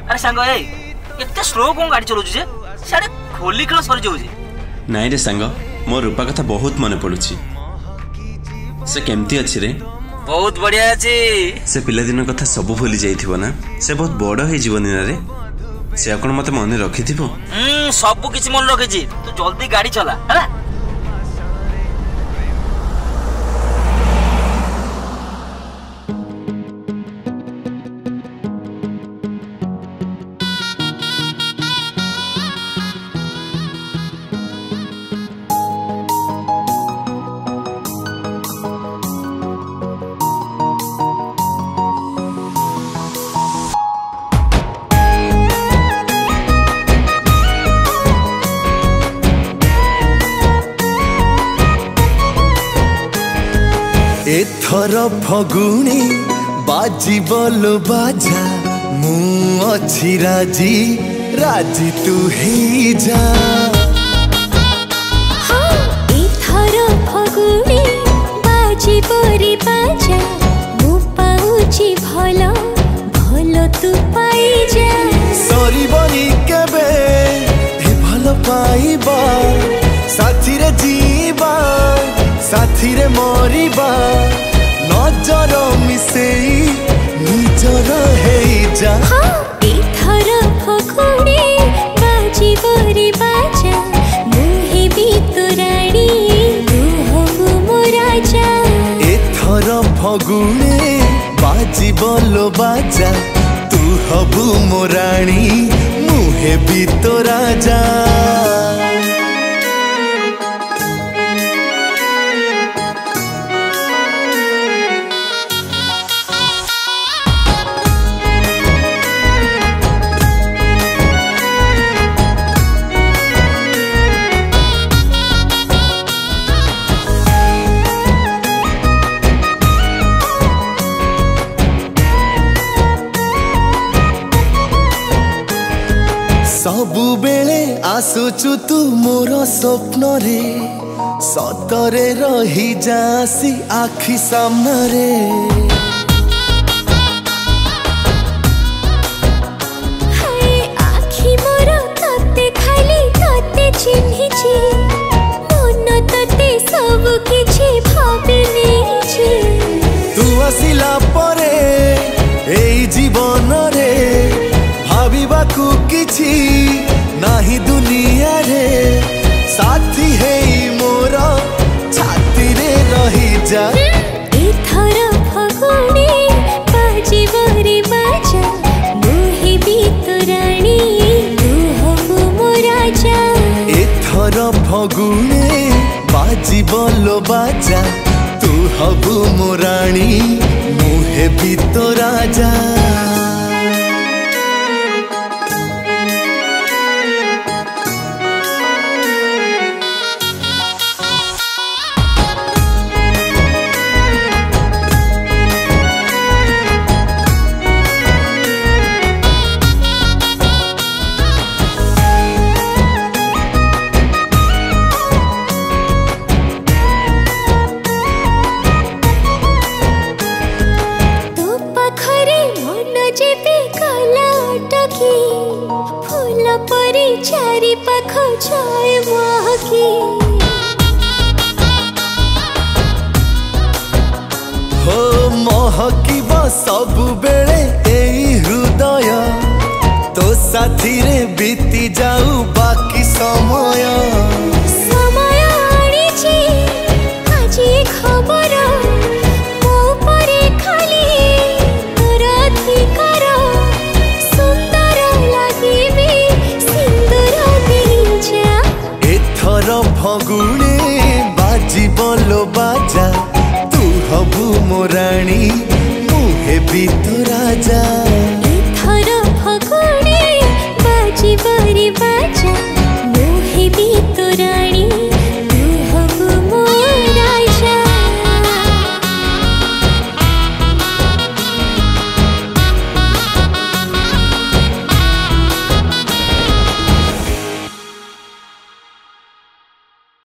अरे सांग ए एते स्लो कोन गाड़ी चलाउछ जे साडे खोली खेल सरी जाउछ। नाइ रे सांग मोर रूपा कथा बहुत मन पड़ुछि। से केमती अछि रे? बहुत बढ़िया अछि। से पिला दिन कथा सब भूली जाइथिबो ना? से बहुत बड़ हे जीवन रे। से कोन मते मन रखिथिबो? सब किछि मन रखिछि। तू जल्दी गाड़ी चला हैला। एथर फगुणी बाजी बोलो बाजा मु अच्छी राजी राजी तू ही जा। हाँ एथर फगुणी बाजी बोरी बाजा मु पाउची भलो भलो तू पाई जा। सरी बनी केबे हे भलो पाइबा साथी रे जीवा साथी रे मरिबा नजर मिसेई निजर हेई जा। हाँ एथर फगुणी बाजी बोरी बाजा मुहे भी तो रानी तू हबु मो राजा। एथर फगुणी बाजी बोलो बाजा तू हबु मो रानी मुहे भी तो राजा। सबु बेले आसुचु तू मोर स्वप्न रे सतरे रही जासी आखि सामने। हाय आखि मोर तते खाली तते चिन्हिछि मन तते सब किछि भाबिनी छि। तू आसिला परे एई जीवन रे भाबिबाकू किछि नाही दुनिया रे साथी हेई मोर छाती रे रही जा। एथर फगुणी बाजी बोरी बाजा मुहे भी तो रानी तू हबु मो राजा। एथर फगुणी बाजी बोलो बाजा तू हबु मो रानी मुहे भी तो राजा। फूल परी चारि पाख छाए महकी हो महकीब सबु बेले एई हृदय तो साथी रे बीती जाऊ बाकी समय। समय आनिछि आजि खबर मो परे खाली तोर अधिकार सुंदर लागिबी सिंदूर देजा। एथर फगुणी बाजी बोलो बाजा तू हबु मो रानी मुहे भी तो राजा।